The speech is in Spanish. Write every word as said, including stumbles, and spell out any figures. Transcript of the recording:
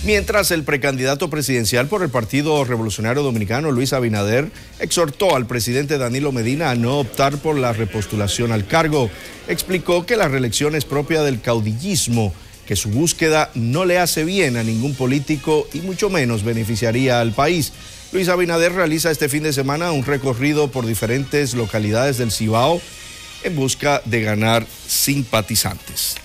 Mientras el precandidato presidencial por el Partido Revolucionario Dominicano, Luis Abinader, exhortó al presidente Danilo Medina a no optar por la repostulación al cargo. Explicó que la reelección es propia del caudillismo, que su búsqueda no le hace bien a ningún político y mucho menos beneficiaría al país. Luis Abinader realiza este fin de semana un recorrido por diferentes localidades del Cibao en busca de ganar simpatizantes.